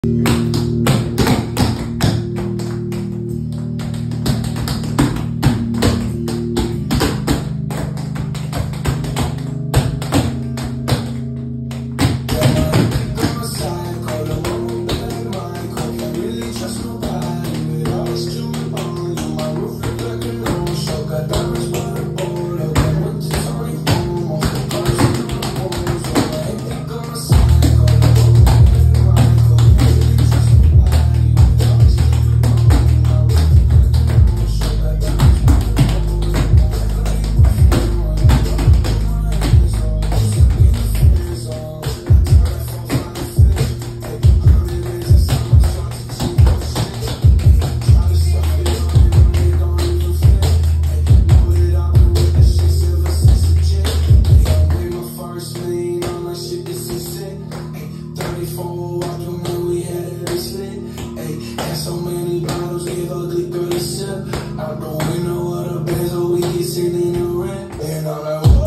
So many bottles, gave a click of the sip. Out the window of the Benz, so we get sitting in the rent. And I'm like, whoa,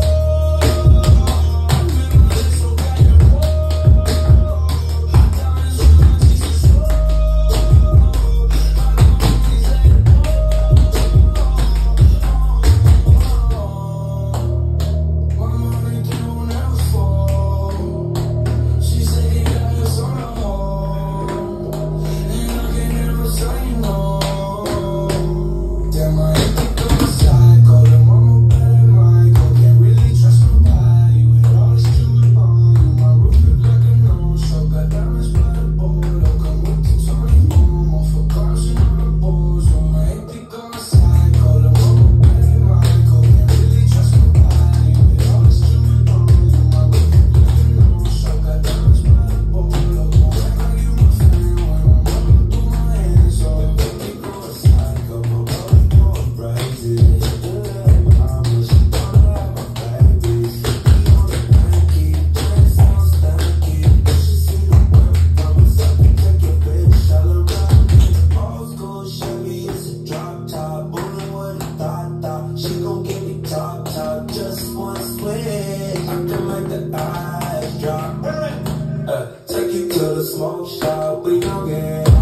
it's so bad, whoa. Diamonds on my teeth, so my money don't ever fall. She said it got us on the wall, and I can never say no. Damn, I hate to go aside, call her mama better than Michael. Can't really trust nobody with all this jewelry on you. My roof look like a no-show, got diamonds by the bolo. Come with the Tony Momo for cars and all the balls. I hate to go aside, call her mama better than Michael. Can't really trust nobody with all this jewelry on you. My roof look like a no-show, got diamonds by the bolo. Won't act like you my friend when my mama threw my hands off. Hate to go aside, call my brother going crazy. She gon' give me top, just one swing. I can make the eyes drop. Take you to the smoke shop, we gon' get